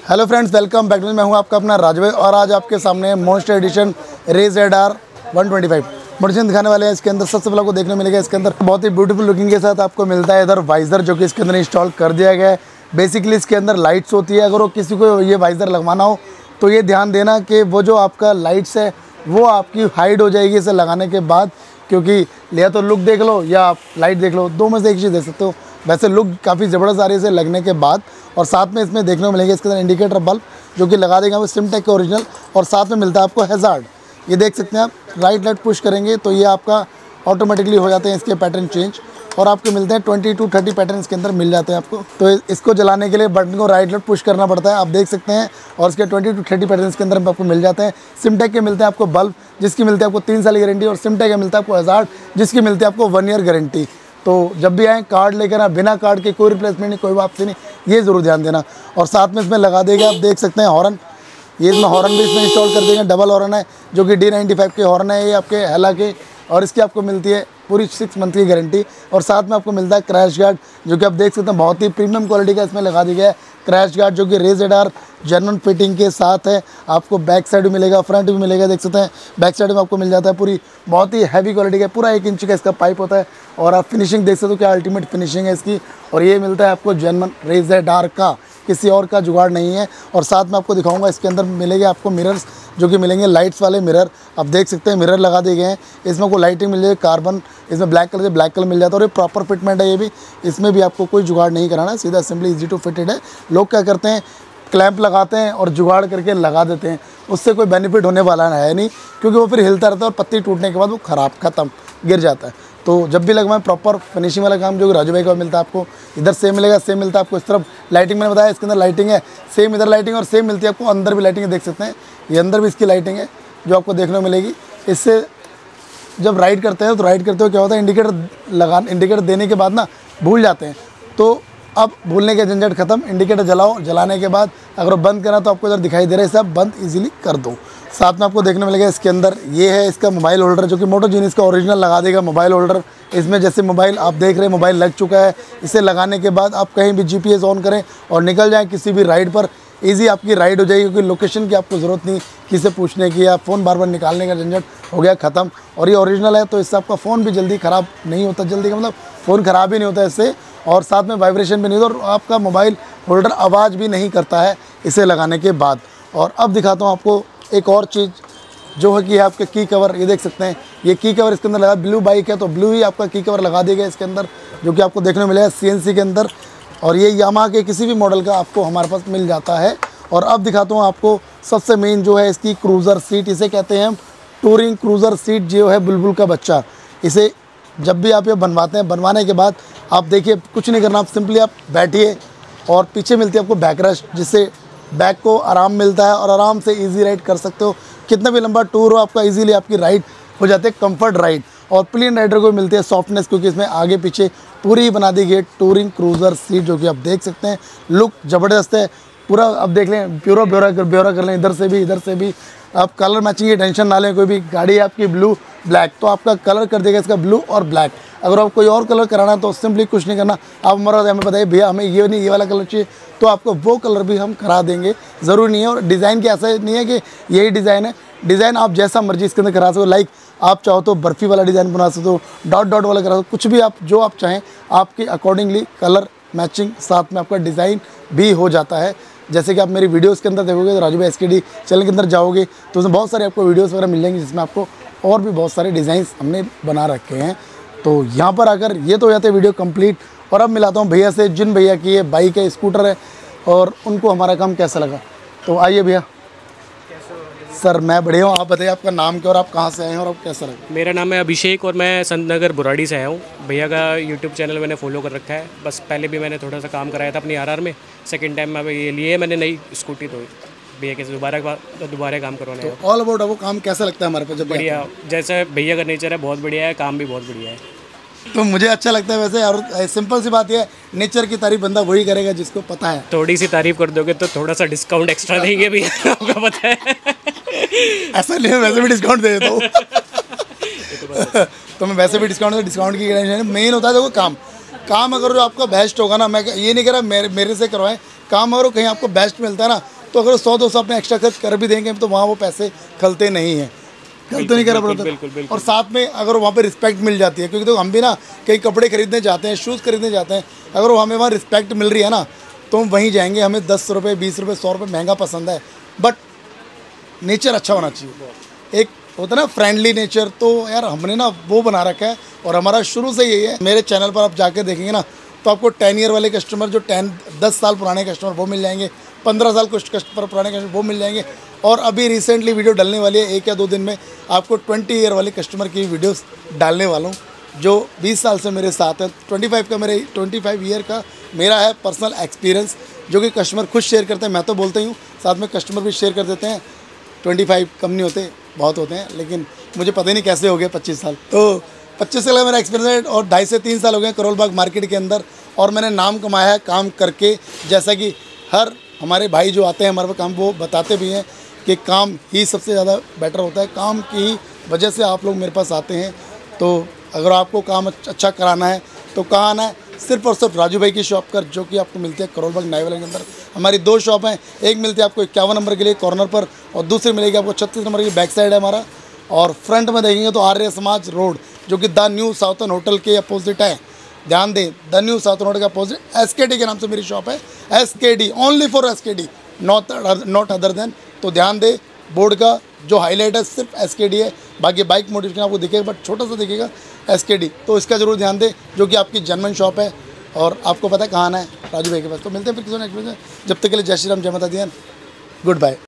Hello friends, welcome back to. मैं हूं आपका अपना राज भाई और आज आपके सामने monster edition rage ZR 125 motorcycle दिखाने वाले हैं। इसके अंदर सबसे पहले आपको देखने मिलेगा, इसके अंदर बहुत ही ब्यूटीफुल लुकिंग के साथ आपको मिलता है इधर वाइजर, जो कि इसके अंदर इंस्टॉल कर दिया गया है। बेसिकली इसके अंदर लाइट्स होती है। अगर वो किसी को ये वाइजर लगवाना हो तो ये ध्यान देना कि वो जो आपका लाइट्स है वो आपकी हाइड हो जाएगी इसे लगाने के बाद, क्योंकि या तो लुक देख लो या आप लाइट देख लो, दो में से एक चीज़ देख सकते हो। वैसे लुक काफ़ी ज़बरदस्त आ रही है इसे लगने के बाद। और साथ में इसमें देखने को मिलेंगे इसके अंदर इंडिकेटर बल्ब, जो कि लगा देगा वो सिमटेक के ओरिजिनल, और साथ में मिलता है आपको हैज़ार्ड। ये देख सकते हैं आप, राइट लेफ्ट पुश करेंगे तो ये आपका ऑटोमेटिकली हो जाते हैं इसके पैटर्न चेंज, और आपके मिलते हैं 20 to 30 पैटर्न इसके अंदर मिल जाते हैं आपको। तो इसको जलाने के लिए बटन को राइट लेफ्ट पुश करना पड़ता है, आप देख सकते हैं। और इसके 20 to 30 पैटर्न इसके अंदर आपको मिल जाते हैं। सिमटेक के मिलते हैं आपको बल्ब, जिसकी मिलती है आपको 3 साल की गारंटी, और सिमटेक का मिलता है आपको हैज़ार्ड, जिसकी मिलती है आपको 1 ईयर गारंटी। तो जब भी आएँ कार्ड लेकर आए, बिना कार्ड के कोई रिप्लेसमेंट नहीं, कोई वापसी नहीं, ये ज़रूर ध्यान देना। और साथ में इसमें लगा देगा, आप देख सकते हैं हॉर्न, ये इसमें हॉर्न भी इसमें इंस्टॉल कर देंगे। डबल हॉर्न है, जो कि D95 के हॉर्न है ये आपके हेला के, और इसकी आपको मिलती है पूरी 6 मंथ की गारंटी। और साथ में आपको मिलता है क्रैश गार्ड, जो कि आप देख सकते हैं बहुत ही प्रीमियम क्वालिटी का इसमें लगा दिया गया है क्रैश गार्ड, जो कि रेज ZR जेन्युइन फिटिंग के साथ है। आपको बैक साइड भी मिलेगा, फ्रंट भी मिलेगा, देख सकते हैं बैक साइड में आपको मिल जाता है पूरी बहुत ही हैवी क्वालिटी का, पूरा 1 इंच का इसका पाइप होता है। और आप फिनिशिंग देख सकते हो क्या अल्टीमेट फिनिशिंग है इसकी। और ये मिलता है आपको जेन्युइन रेज ZR का, किसी और का जुगाड़ नहीं है। और साथ में आपको दिखाऊंगा इसके अंदर मिलेंगे आपको मिरर्स, जो कि मिलेंगे लाइट्स वाले मिरर। आप देख सकते हैं मिरर लगा दिए गए हैं, इसमें को लाइटिंग मिल जाएगी कार्बन, इसमें ब्लैक कलर से ब्लैक कलर मिल जाता है। और ये प्रॉपर फिटमेंट है, ये भी इसमें भी आपको कोई जुगाड़ नहीं कराना, सीधा सिंपली इजी टू फिटेड है। लोग क्या करते हैं, क्लैंप लगाते हैं और जुगाड़ करके लगा देते हैं, उससे कोई बेनिफिट होने वाला है नहीं, क्योंकि वो फिर हिलता रहता है और पत्ती टूटने के बाद वो ख़राब ख़त्म गिर जाता है। तो जब भी लगवाएं प्रॉपर फिनिशिंग वाला काम, जो राजू भाई का मिलता है आपको इधर सेम मिलेगा, सेम मिलता है आपको इस तरफ। लाइटिंग मैंने बताया इसके अंदर लाइटिंग है, सेम इधर लाइटिंग, और सेम मिलती है आपको अंदर भी लाइटिंग है, देख सकते हैं ये अंदर भी इसकी लाइटिंग है जो आपको देखने को मिलेगी। इससे जब राइड करते हैं तो राइड करते हुए क्या होता है, इंडिकेटर देने के बाद ना भूल जाते हैं, तो अब भूलने के झंझट खत्म। इंडिकेटर जलाओ, जलाने के बाद अगर बंद करना तो आपको इधर दिखाई दे रहा है, सब बंद इजीली कर दो। साथ में आपको देखने मिलेगा इसके अंदर ये है इसका मोबाइल होल्डर, जो कि मोटो जीनियस का ओरिजिनल लगा देगा मोबाइल होल्डर। इसमें जैसे मोबाइल आप देख रहे हैं, मोबाइल लग चुका है, इसे लगाने के बाद आप कहीं भी GPS ऑन करें और निकल जाएँ किसी भी राइड पर, ईजी आपकी राइड हो जाएगी, क्योंकि लोकेशन की आपको ज़रूरत नहीं किसी पूछने की, या फ़ोन बार बार निकालने का झंझट हो गया ख़त्म। और ये ओरिजिनल है तो इससे आपका फ़ोन भी जल्दी ख़राब नहीं होता, जल्दी का मतलब फ़ोन ख़राब ही नहीं होता इससे, और साथ में वाइब्रेशन भी नहीं होता, और आपका मोबाइल होल्डर आवाज़ भी नहीं करता है इसे लगाने के बाद। और अब दिखाता हूँ आपको एक और चीज़, जो है कि आपके की कवर, ये देख सकते हैं ये की कवर इसके अंदर लगा, ब्लू बाइक है तो ब्लू ही आपका की कवर लगा देगा इसके अंदर, जो कि आपको देखने को मिलेगा CNC के अंदर। और ये यामाहा के किसी भी मॉडल का आपको हमारे पास मिल जाता है। और अब दिखाता हूँ आपको सबसे मेन जो है इसकी क्रूज़र सीट, इसे कहते हैं हम टूरिंग क्रूज़र सीट, जो है बुलबुल का बच्चा। इसे जब भी आप ये बनवाते हैं, बनवाने के बाद आप देखिए कुछ नहीं करना, आप सिंपली आप बैठिए और पीछे मिलती है आपको बैक रेस्ट, जिससे बैक को आराम मिलता है और आराम से इजी राइड कर सकते हो। कितना भी लंबा टूर हो आपका, इजीली आपकी राइड हो जाती है कंफर्ट राइड। और प्लेन राइडर को मिलती है सॉफ्टनेस, क्योंकि इसमें आगे पीछे पूरी बना दी गई टूरिंग क्रूज़र सीट, जो कि आप देख सकते हैं लुक ज़बरदस्त है पूरा। अब देख लें, ब्यौरा कर लें, इधर से भी इधर से भी। आप कलर मैचिंग की टेंशन ना लें, कोई भी गाड़ी है आपकी ब्लू ब्लैक तो आपका कलर कर देगा इसका ब्लू और ब्लैक। अगर आप कोई और कलर कराना है तो सिंपली कुछ नहीं करना, आप हमारा हमें बताइए भैया हमें ये नहीं ये वाला कलर चाहिए, तो आपको वो कलर भी हम करा देंगे, ज़रूरी नहीं है। और डिज़ाइन की ऐसा नहीं है कि यही डिज़ाइन है, डिज़ाइन आप जैसा मर्जी इसके अंदर करा सकते हो। लाइक आप चाहो तो बर्फ़ी वाला डिज़ाइन बना सकते हो, डॉट डॉट वाला करा सकते हो, कुछ भी आप जो आप चाहें आपके अकॉर्डिंगली कलर मैचिंग साथ में आपका डिज़ाइन भी हो जाता है। जैसे कि आप मेरी वीडियोस के अंदर देखोगे तो राजू भाई SKD चैनल के अंदर जाओगे तो उसमें बहुत सारे आपको वीडियोस वगैरह मिल जाएंगे, जिसमें आपको और भी बहुत सारे डिज़ाइंस हमने बना रखे हैं। तो यहाँ पर आकर ये तो हो जाते हैं वीडियो कंप्लीट। और अब मिलाता हूँ भैया से, जिन भैया की ये बाइक है, स्कूटर है, और उनको हमारा काम कैसा लगा। तो आइए भैया। सर मैं बढ़िया हूँ, आप बताइए आपका नाम क्या और आप कहाँ से आए हैं और आप कैसा लगा। मेरा नाम है अभिषेक और मैं संत नगर बुराड़ी से आया हूँ। भैया का यूट्यूब चैनल मैंने फॉलो कर रखा है, बस पहले भी मैंने थोड़ा सा काम कराया था अपनी RR में। सेकंड टाइम मैं ये लिए मैंने नई स्कूटी, तो भैया के दोबारा काम करवाने। तो ऑल अबाउट आपको काम कैसा लगता है हमारे पास जब बढ़िया, जैसे भैया का नेचर है बहुत बढ़िया है, काम भी बहुत बढ़िया है। तो मुझे अच्छा लगता है वैसे। और सिंपल सी बात है, नेचर की तारीफ बंदा वही करेगा जिसको पता है। थोड़ी सी तारीफ कर दोगे तो थोड़ा सा डिस्काउंट एक्स्ट्रा देंगे भैया, आपको पता है। ऐसा नहीं है, वैसे भी डिस्काउंट दे देता हूँ। तो मैं वैसे भी डिस्काउंट की टेंशन, मेन होता है देखो काम अगर जो आपका बेस्ट होगा ना, मैं ये नहीं कह रहा मेरे से करवाएं, काम अगर कहीं आपको बेस्ट मिलता है ना तो अगर 100-200 अपने एक्स्ट्रा खर्च कर भी देंगे तो वहाँ वो पैसे खलते नहीं हैं, खल तो नहीं करा बिल्कुल, पड़ता। बिल्कुल, बिल्कुल। और साथ में अगर वहाँ पे रिस्पेक्ट मिल जाती है, क्योंकि तो हम भी ना कई कपड़े खरीदने जाते हैं, शूज़ खरीदने जाते हैं, अगर वो हमें वहाँ रिस्पेक्ट मिल रही है ना तो हम वहीं जाएंगे। हमें 10 रुपये 20 रुपये 100 रुपये महंगा पसंद है, बट नेचर अच्छा होना चाहिए। एक होता है ना फ्रेंडली नेचर, तो यार हमने ना वो बना रखा है और हमारा शुरू से यही है। मेरे चैनल पर आप जाके देखेंगे ना तो आपको 10 ईयर वाले कस्टमर, जो 10 साल पुराने कस्टमर वो मिल जाएंगे, 15 साल कुछ कस्टमर पुराने कस्टमर वो मिल जाएंगे, और अभी रिसेंटली वीडियो डलने वाली है 1 या 2 दिन में, आपको 20 ईयर वाले कस्टमर की वीडियोस डालने वाला हूँ जो 20 साल से मेरे साथ है। 25 ईयर का मेरा है पर्सनल एक्सपीरियंस, जो कि कस्टमर खुद शेयर करते हैं। मैं तो बोलता ही हूँ, साथ में कस्टमर भी शेयर कर देते हैं। 25 कम नहीं होते, बहुत होते हैं, लेकिन मुझे पता ही नहीं कैसे हो गए 25 साल। तो 25 साल का मेरा एक्सपीरियंस है और 2.5 से 3 साल हो गए करोल बाग मार्केट के अंदर, और मैंने नाम कमाया है काम करके। जैसा कि हर हमारे भाई जो आते हैं हमारे पास काम, वो बताते भी हैं कि काम ही सबसे ज़्यादा बेटर होता है। काम की ही वजह से आप लोग मेरे पास आते हैं। तो अगर आपको काम अच्छा कराना है तो कहाँ आना है? सिर्फ और सिर्फ राजू भाई की शॉप पर, जो कि आपको मिलती है करोल बाग नाईवाला के अंदर। हमारी 2 शॉप हैं, एक मिलती है आपको 51 नंबर के लिए कॉर्नर पर, और दूसरी मिलेगी आपको 36 नंबर की बैक साइड है हमारा। और फ्रंट में देखेंगे तो आर्य समाज रोड, जो कि द न्यू साउथर्न होटल के अपोजिट है। ध्यान दें, द न्यू साउथर्न होटल के अपोजिट SKD के नाम से मेरी शॉप है। SKD, only for SKD, not other than. तो ध्यान दें, बोर्ड का जो हाईलाइट है सिर्फ SKD है, बाकी बाइक मोडिफिकेशन आपको दिखेगा बट छोटा सा दिखेगा SKD। तो इसका जरूर ध्यान दें, जो कि आपकी जर्मन शॉप है और आपको पता है कहाँ आना है, राजू भाई के पास। तो मिलते हैं फिर किसी नेक्स्ट वीडियो में। जब तक के लिए जय श्री राम, जय माता दी, गुड बाय।